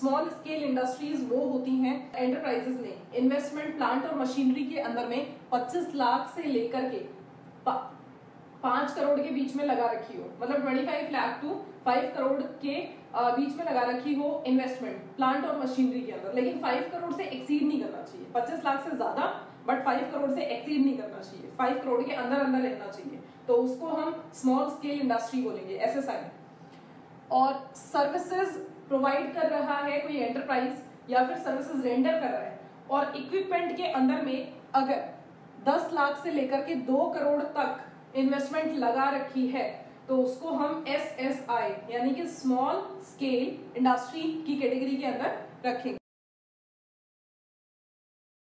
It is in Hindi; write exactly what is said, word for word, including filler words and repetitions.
स्मॉल स्केल इंडस्ट्रीज वो होती हैं एंटरप्राइजेस ने इन्वेस्टमेंट प्लांट और मशीनरी के अंदर में पच्चीस लाख से लेकर के पांच करोड़ के बीच में लगा रखी हो, मतलब पच्चीस लाख टू पांच करोड़ के बीच में लगा रखी हो इन्वेस्टमेंट प्लांट और मशीनरी के अंदर, लेकिन पांच करोड़ से एक्सीड नहीं करना चाहिए। पच्चीस लाख से ज्यादा बट पांच करोड़ से एक्सीड नहीं करना चाहिए, पांच करोड़ के अंदर अंदर रहना चाहिए, तो उसको हम स्मॉल स्केल इंडस्ट्री बोलेंगे, एस एस आई। और सर्विसेज प्रोवाइड कर रहा है कोई एंटरप्राइज या फिर सर्विसेज रेंडर कर रहा है और इक्विपमेंट के अंदर में अगर दस लाख से लेकर के दो करोड़ तक इन्वेस्टमेंट लगा रखी है तो उसको हम एस एस आई यानी कि स्मॉल स्केल इंडस्ट्री की कैटेगरी के अंदर रखेंगे।